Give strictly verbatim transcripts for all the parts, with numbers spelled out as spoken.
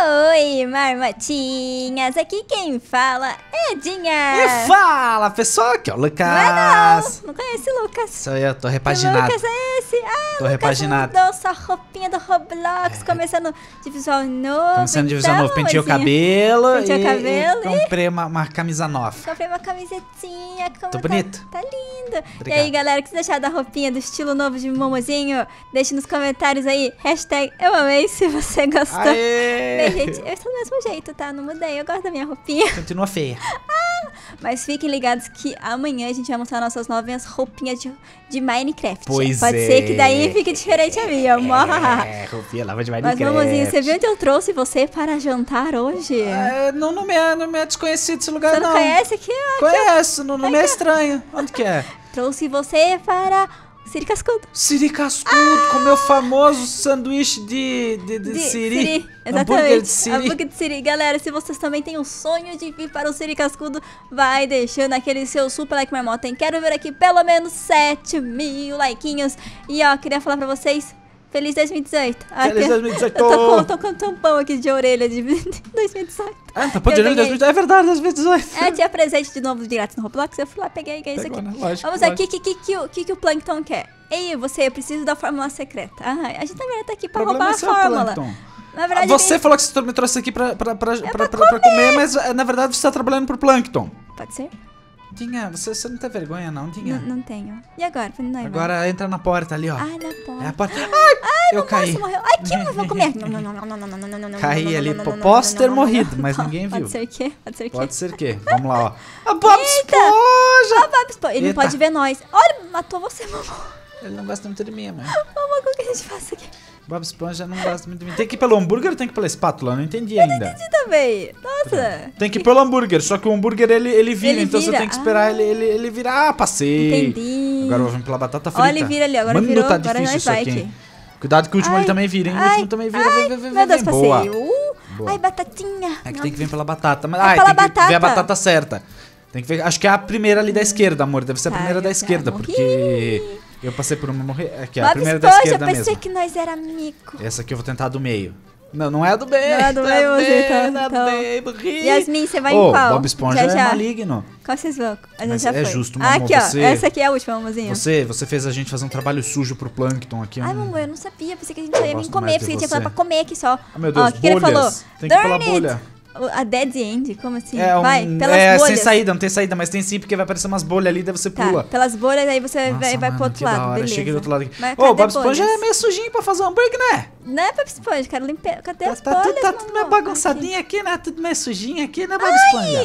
Oi, marmotinhas, aqui quem fala é Dinha. E fala, pessoal, aqui é o Lucas. Não é não, não conhece o Lucas. Sou eu, tô repaginado. Que Lucas é esse? Ah, Tô Lucas repaginado. mudou sua roupinha do Roblox, é. começando de visual novo. Começando de visual então, novo, pentei o mozinha. cabelo, Pentei o e, cabelo e comprei uma, uma camisa nova. Comprei uma camisetinha. Como Tô tá, bonito? Tá lindo. Obrigado. E aí, galera, o que vocês acharam da roupinha, do estilo novo de Momozinho? Deixe nos comentários aí, hashtag eu amei, se você gostou. Aê! Bem, gente, eu estou do mesmo jeito, tá? Não mudei, eu gosto da minha roupinha. Continua feia. Ah, mas fiquem ligados que amanhã a gente vai mostrar nossas novas roupinhas de, de Minecraft. Pois Pode é. ser que daí fique diferente a minha, amor. É, roupinha nova de Mas, Minecraft. Momozinho, você viu onde eu trouxe você para jantar hoje? É, não, não, me é, não me é desconhecido esse lugar, Você não, não. conhece aqui? Aqui, Conheço, não, não me é estranho. Onde que é? trouxe você para Siri Cascudo. Siri Cascudo, ah! com meu famoso sanduíche de, de, de, De Siri. Siri, exatamente. Hambúrguer de Siri. Hambúrguer de Siri. Galera, se vocês também têm o sonho de vir para o Siri Cascudo, vai deixando aquele seu super like marmota, hein? Quero ver aqui pelo menos sete mil likeinhos. E ó, queria falar pra vocês, feliz dois mil e dezoito. Feliz dois mil e dezoito. Eu tô com, tô com um tampão aqui de orelha de dois mil e dezoito. Ah, tá pode ir dois mil e dezoito. É verdade, dois mil e dezoito. É, tinha presente de novo de grátis no Roblox, eu fui lá, peguei e ganhei isso aqui. Pegou, né? Lógico, Vamos ver lógico. o que, que, que, que, que o Plankton quer. Ei, você, eu preciso da fórmula secreta. Ah, a gente também tá aqui pra Problema roubar é a seu, fórmula. Plankton. Na verdade, Você ele... falou que você me trouxe aqui pra, pra, pra, pra, pra pra, pra comer, mas na verdade você tá trabalhando pro Plankton. Pode ser? Dinha, você, você não tem vergonha não, Dinha? Não, não tenho. E agora? Não, não. Agora entra na porta ali, ó. Ai, na porta. É a porta. Ai, Ai, eu caí. Morreu. Ai, que eu vou comer. Não, não, não, não, não, não, não, não, não, Caí ali. não, não, não, Posso não, ter não, não, morrido, não. mas ninguém viu. Pode ser o quê? Pode ser o quê? Pode ser o quê? Vamos lá, ó. A Bob Eita! Esponja! Ó, Bob Esponja. Ele Eita. não pode ver nós. Olha, matou você, mamãe. Ele não gosta muito de mim, mano. Mamãe, como que a gente faz isso aqui? Bob Esponja não gosta muito de mim. Tem que ir pelo hambúrguer ou tem que ir pela espátula? Eu não entendi ainda. Entendi também. Nossa. Tem que ir pelo hambúrguer, só que o hambúrguer ele, ele vira, Ele então vira. você tem que esperar Ah. ele, ele, ele virar. Ah, passei. Entendi. Agora eu vou vir pela batata frita. Olha, ele vira ali. Agora Mano, virou. tá Agora difícil nós isso vai aqui. aqui. hein? Cuidado que o último Ai, ele também vira, hein? O ai, último também vira. ai, Vem, vem, vem, meu Deus, vem. passei. Boa. Uh, Boa. Ai, batatinha. É que Não. tem que vir pela batata. Mas, É ai, pela tem que batata. ver a batata certa. Tem que ver. Acho que é a primeira ali da esquerda, amor. Deve ser a Tá, primeira da eu esquerda, já morri. porque eu passei por uma morrer. Aqui, ó, a Bob primeira da Esponja, esquerda pensei mesmo. que nós era amigo. Essa aqui eu vou tentar a do meio. Não, não é a do meio. Não é a do meio, a você tá- não é a do então. meio, morri. Yasmin, você vai Ô, em qual? Bob Esponja já, é já. maligno. Qual vocês vão? A gente Mas já é foi. justo, Ah, mamô, aqui, ó. você- Essa aqui é a última, mamãozinho. Você, você fez a gente fazer um trabalho sujo pro Plankton aqui. Ai, um- mamãe, eu não sabia. Pensei que a gente só ia vir gosto comer. mais de Pensei que tinha você. falado pra comer aqui só. Ah, meu Deus, ó, o que, que ele falou? bolhas. Tem que ir pela Darn it! bolha. O- A dead end? Como assim? É, um, vai, pelas é bolhas. sem saída, não tem saída, mas tem sim, porque vai aparecer umas bolhas ali, daí você Tá, pula. pelas bolhas, aí você Nossa, vai, vai mano, pro outro que da lado, hora. beleza. Cheguei do outro lado aqui. Mas Ô, cadê Bob Esponja bolhas? é meio sujinho pra fazer um hambúrguer, né? Não é Bob Esponja, quero limpar. Cadê Tá, as tá, bolhas, tudo, tá tudo meio mamãe? bagunçadinho aqui, né? Tudo meio sujinho aqui, né, Bob Ai! Esponja?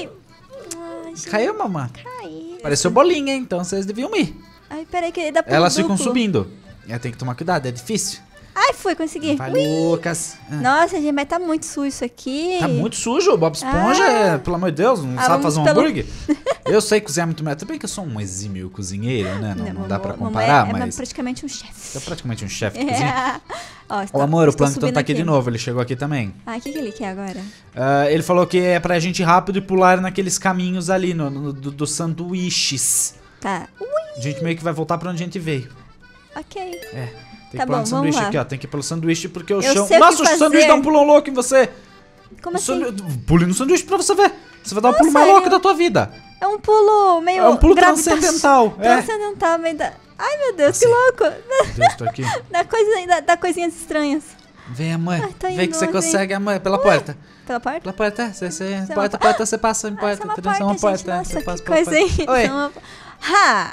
Ai, gente, Caiu, mamãe? caiu. Pareceu bolinha, hein? Então vocês deviam ir. Ai, peraí que ele dá pulo Elas ficam duplo. subindo. É, tem que tomar cuidado, é difícil. Ai, fui, consegui. Vai, Ui. Lucas. Ah, Nossa, gente, mas tá muito sujo isso aqui. Tá muito sujo, o Bob Esponja, Ah. é, pelo amor de Deus, não Ah, sabe vamos fazer um pelo- hambúrguer. Eu sei cozinhar muito melhor. Tudo bem que eu sou um exímio cozinheiro, né? Não, não dá pra mamãe comparar, é, é mas... praticamente um chefe. Eu praticamente um chefe de cozinha. É. Ó, O estou- amor, o estou Plankton subindo tá aqui de novo, ele chegou aqui também. Ah, o que, que ele quer agora? Ah, ele falou que é pra gente ir rápido e pular naqueles caminhos ali, no, no- do- dos sanduíches. Tá. Ui, A gente meio que vai voltar pra onde a gente veio. ok. É, tem Tá que pular bom, no sanduíche vamos lá. aqui, ó. Tem que ir pelo sanduíche porque o Eu chão... sei o que Nossa, o sanduíche fazer. dá um pulão louco em você. Como O assim? sandu... Pule no sanduíche pra você ver. Você vai dar o Não, pulo mais sério? louco da tua vida. É um pulo meio... É um pulo gravita- transcendental. É. Transcendental, meio da... Ai, meu Deus, Assim. que louco. Meu Deus, tô aqui. Dá, coisa, dá, dá coisinhas estranhas. Vem, mãe. Ai, tô Vem indo, que você vem. consegue, mãe. Pela porta. Pela porta? Pela porta, é. Você, você, é uma porta, po- porta, você passa em Ah, porta. isso é uma trans- porta, uma gente. porta, Nossa, você que passa pela coisa aí. porta. Oi. Isso é uma... Ha!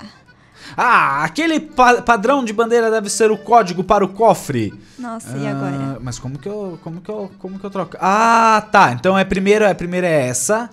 Ah, aquele pa- padrão de bandeira deve ser o código para o cofre. Nossa, e Ah, agora? mas como que eu, como que eu, como que eu troco? Ah, tá. Então é primeiro, é primeiro é essa.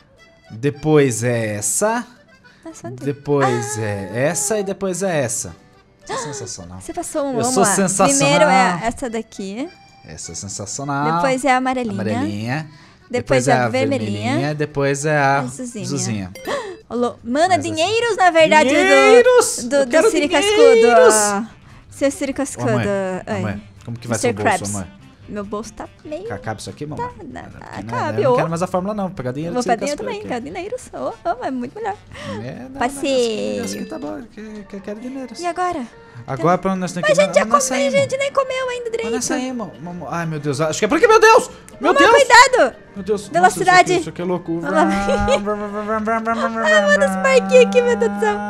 Depois é essa. Nossa, onde- Depois é essa e depois é essa. Isso é sensacional. Você passou um, Eu vamos sou lá. sensacional. Primeiro é essa daqui. Essa é sensacional. Depois é a amarelinha. Amarelinha. Depois é a vermelhinha. Depois é a Azulzinha. azulzinha. Alô, Mana, Mas dinheiros, na verdade, Dinheiros! do, Eu do, quero do Siri dinheiros! Cascudo. ó. Seu Siri Ô, Cascudo. mãe, ô, Ai. mãe, como que vai mister ser o bolso, Krabs. mãe? Meu bolso tá meio... Cabe isso aqui, mamãe? na- Porque, né, cabe, eu não ô. quero mais a fórmula não, vou pegar dinheiro Vou do Siri pegar dinheiro Cascudo também, aqui. quero dinheiros. Oh, oh, é muito melhor. É, não, Passei. não, esse aqui tá bom, que, que eu quero dinheiro. E agora? Agora pra onde nós temos que Mas a gente já onde nós comeu, a saímos? gente nem comeu ainda Onde direito. nós saímos? Mamãe? Ai, meu Deus, acho que é por aqui, meu Deus! Meu Mamãe, Deus! cuidado! Meu Deus, Velocidade. Nossa, isso, aqui, isso aqui é louco. Olha lá. Ai, manda esse barquinho aqui, meu Deus do céu.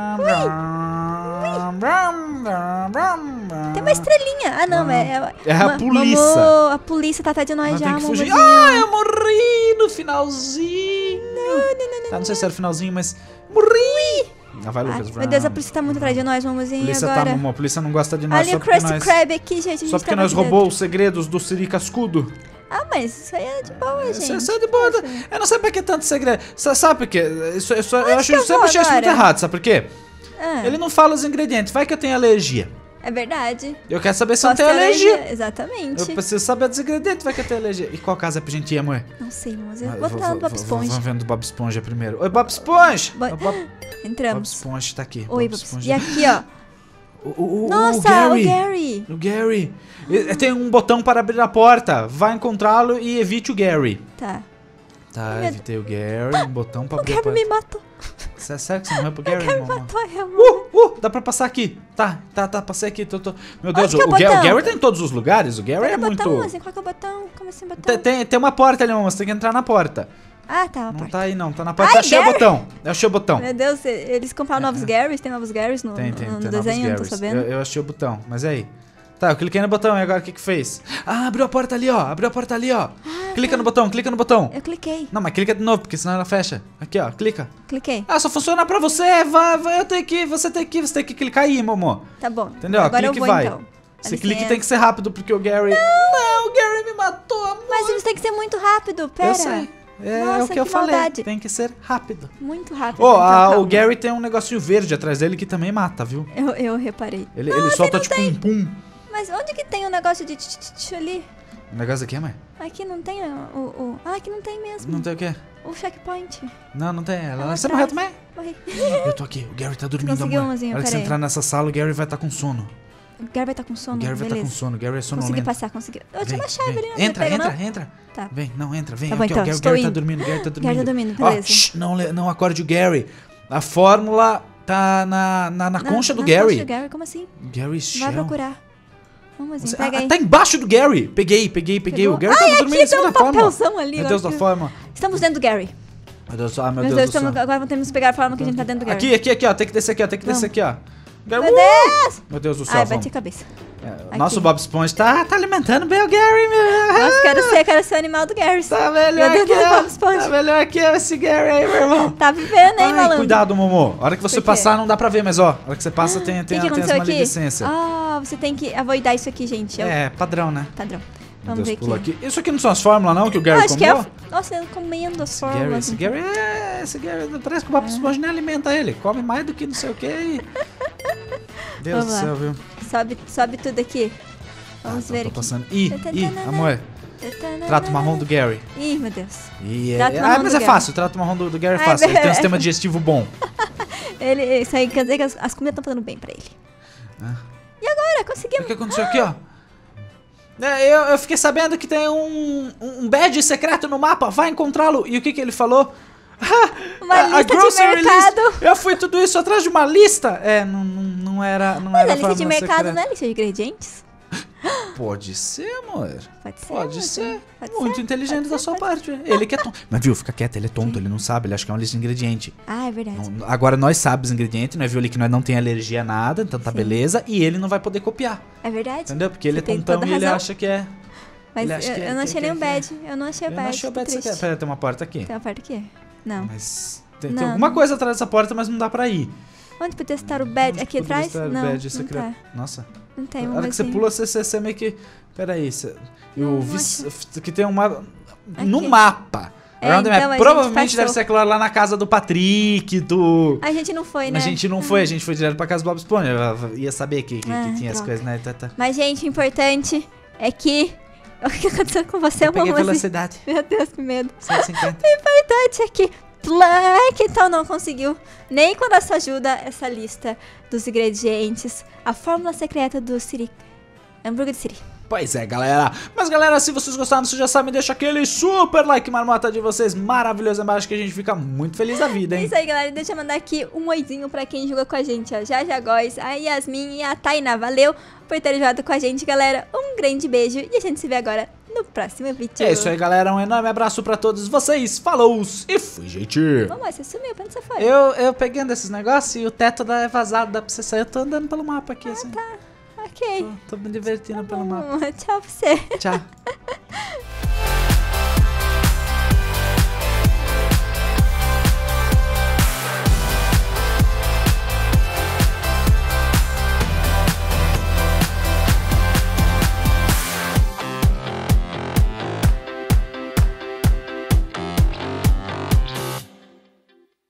Tem uma estrelinha. Ah, não, é... É a ma- polícia. Mamô, a polícia tá atrás de nós Nós já, tem que fugir. mamãozinho. Ah, eu morri no finalzinho. Não, não, não, não. Tá, não sei se era o finalzinho, mas morri. Ah, vai, Ai, Lucas. meu Deus, a polícia tá muito atrás de nós, A mamãozinho, polícia tá, agora. mamô, a polícia não gosta de nós Olha só o porque Krusty nós... Krab aqui, gente. A gente Só porque tá nós aqui roubou dentro. os segredos do Siri Cascudo. Ah, mas isso aí é de boa, gente. Isso, isso é de boa. Eu não sei pra que tanto segredo. Sa- Sabe por quê? Isso, isso, eu acho, que eu sempre vou achei isso muito agora? errado, sabe por quê? Ah, Ele não fala os ingredientes. Vai que eu tenho alergia. é verdade. Eu quero saber se eu não Posso tenho ter alergia. Exatamente. Eu preciso saber dos ingredientes, vai que eu tenho alergia. E qual casa é pra gente ir, amor? Não sei, mas eu Ah, vou botar no Bob Esponja. Vamos vendo o Bob Esponja primeiro. Oi, Bob Esponja! Bo- O Bob, Bob Entramos. Esponja tá aqui. Oi, Bob Bob Esponja. E aqui, ó. O, o, o, Nossa, o Gary. o Gary. O Gary. E- Tem um botão para abrir a porta. Vai encontrá-lo e evite o Gary. Tá. Tá, Meu evitei o Gary. Um botão pra O abrir a Gary porta. me matou. Sé- Sério que você morreu pro O Gary, Gary mamãe? matou eu, mano. Uh, uh, dá pra passar aqui. Tá, tá, tá, passei aqui. Tô, tô. Meu Deus, Onde o, que é o o, Ga- o botão? Gary tá em todos os lugares. O Gary Qual que é é o botão, muito... assim? Qual que é o botão? Como assim, botão? Tem, tem, tem uma porta ali, mamãe. Você tem que entrar na porta. Ah, tá, uma Não porta. tá aí, não. Tá na porta. Ai, Achei o Gary. botão. Achei o botão. Meu Deus, eles compraram novos Garys? Tem novos Garys no, Tem, tem, no, no tem desenho? Não novos tô Garys. sabendo. Eu, eu achei o botão. Mas e aí? Tá, eu cliquei no botão e agora o que que fez? Ah, abriu a porta ali, ó. Abriu a porta ali, ó. Clica no botão, clica no botão. Eu cliquei, Não, mas clica de novo, porque senão ela fecha. Aqui, ó. Clica. cliquei. Ah, só funciona pra você. Vai, vai. Eu tenho que... Você tem que... Você tem que clicar aí, mamô. Tá bom. Entendeu? Agora Clique eu e vou vai. então. Esse Dá clique licença. tem que ser rápido, porque o Gary... Não, o Gary me matou, amor. Mas eles têm que ser muito rápido, pera. Eu sei. É, Nossa, é o que, eu que falei. maldade. Tem que ser rápido. Muito rápido. Ó, então, a- o calma. Gary tem um negocinho verde atrás dele que também mata, viu? Eu, eu reparei. Ele, ele solta tipo um pum. Mas onde que tem o negócio de tch, tch, tch ali? O negócio aqui, mãe? Aqui não tem o... o, o... Ah, aqui não tem mesmo. Não tem o quê? O checkpoint. Não, não tem. Ela, Lá você atrás. morreu também? Morri. Eu tô aqui. O Gary tá dormindo, conseguiu, amor. Mozinho? Na hora que você Pera aí. entrar nessa sala, o Gary vai estar com sono. O Gary vai estar com sono, O Gary vai estar beleza. com sono. O Gary é Consegui sonolento. passar, consegui. Eu tinha Vem, uma chave vem. ali, não Entra, pega, entra, não? entra. Tá. Vem, não, entra, vem. Tá bom, Aqui, ó, então, o Gary, o estou Gary tá indo. dormindo, o Gary tá dormindo. Gary tá dormindo, Ó, beleza. shh, não, le- não acorde o Gary. A fórmula tá na, na, na Na- concha do na Gary. concha do Gary, como assim? Gary Vai Shell. procurar. Vamos, Você- pega ah, aí. tá embaixo do Gary. Peguei, peguei, peguei. Pegou? O Gary Ai, tava aqui dormindo em cima tem um da fórmula. papelzão ali, Meu ó, Deus da aqui. fórmula. Estamos dentro do Gary. Meu Deus, ah, meu Meu Deus, Deus, do céu. estamos, agora temos que pegar a forma que a gente tá dentro do Gary. Aqui, aqui, aqui, ó. Tem que descer aqui, ó. Tem que descer aqui, ó. Gary, Meu uh! Deus! Meu Deus do céu, Ai, vamos. bati a cabeça. É, nosso Bob Esponja tá, tá alimentando bem o Gary, meu. Nossa, quero ser, quero ser o animal do Gary. Tá melhor Meu que Deus, eu. Bob Esponja. Tá melhor que eu, esse Gary aí, meu irmão. Tá vivendo, hein, Ai, malandro? cuidado, Momô. A hora que você Por quê? passar não dá pra ver, mas ó, a hora que você passa tem, O que, tem, que tem aconteceu uma aqui? licença. Ah, você tem que avoidar isso aqui, gente. É o É, padrão, né? padrão. Meu Vamos Deus, ver pula aqui. aqui. Isso aqui não são as fórmulas, não, que o Eu Gary acho que é... comeu? a- Nossa, eu comendo as Esse Gary, fórmulas. esse Gary é... Esse Gary parece que o Bob Esponja nem alimenta ele. Come mais do que não sei o que e... Deus Vamos do lá. céu, viu? Sobe, sobe tudo aqui. Vamos Tá, ver tô aqui. passando. Ih, ih, Tatanana. amor. Trato marrom do Gary. Ih, meu Deus. Ih, é... Trato Ah, marrom mas do é Gary. fácil. O trato marrom do, do Gary é Ai, fácil. Ele tem um é. sistema digestivo bom. Ele, isso aí quer dizer que as, as comidas estão fazendo bem pra ele. Ah. E agora? O Conseguimos. que aconteceu aqui, ó? É, eu, eu fiquei sabendo que tem um, um badge secreto no mapa. Vai encontrá-lo. E o que que ele falou? Uma A- a lista de grocery mercado. list. Eu fui tudo isso atrás de uma lista. É, não, não, não era, não Mas era a lista de fórmula mercado secreta. não é lista de ingredientes? Pode ser, amor. Pode ser. Pode mas- ser. Pode Muito ser, inteligente pode da ser, sua pode parte. Ele que é tonto. Mas viu, fica quieto, ele é tonto, ele não sabe, ele acha que é uma lista de ingrediente. Ah, é verdade. Não- agora nós sabemos os ingredientes, nós viu ali que nós não tem alergia a nada, então tá Sim. beleza, e ele não vai poder copiar. É verdade. Entendeu? Porque ele Você é tem tontão toda e ele razão. acha que é. Mas ele eu, acha que é- eu não que- achei que- nenhum que- badge. Eu não achei Eu badge. não achei o tô badge triste. secreto. Pera, tem uma porta aqui. Tem uma parte aqui? Não. Mas tem, tem Não. alguma coisa atrás dessa porta, mas não dá pra ir. Onde podia estar o badge? Onde Aqui poderia atrás? estar o Não, badge não secreto? tá. Nossa. Não tem Na um hora que você badge. pula, você, você, você meio que... Pera aí, você... Eu Não, vi... não Que tem uma... No Aqui. mapa. É, Around the então map. a Provavelmente gente deve passou. ser aquilo lá na casa do Patrick, do... A gente não foi, né? A gente não foi, a gente foi direto pra casa do Bob Esponja. Eu ia saber que, que, Ah, que tinha as droga. coisas, né? Tá, tá. Mas, gente, o importante é que... O que aconteceu com você, Eu peguei mamãe? velocidade. Meu Deus, que medo. cento e cinquenta. O importante é que Plank então não conseguiu, nem com a nossa ajuda, essa lista dos ingredientes, a fórmula secreta do Siri. Hambúrguer de Siri. Pois é, galera. Mas, galera, se vocês gostaram, vocês já sabem, deixa aquele super like marmota de vocês maravilhoso embaixo, que a gente fica muito feliz da vida, É hein? isso aí, galera. Deixa eu mandar aqui um oizinho pra quem jogou com a gente, ó. Jaja Góes, a Yasmin e a Tainá. Valeu por ter jogado com a gente, galera. Um grande beijo e a gente se vê agora no próximo vídeo. É isso aí, galera. Um enorme abraço pra todos vocês. Falou! E fui, gente. Vamos, você sumiu. Pra onde você foi? Eu, eu pegando esses negócios e o teto é vazado, dá pra você sair. Eu tô andando pelo mapa aqui, assim. Tá, ok. Tô, tô me divertindo Tá pelo mapa. bom, tchau pra você. Tchau.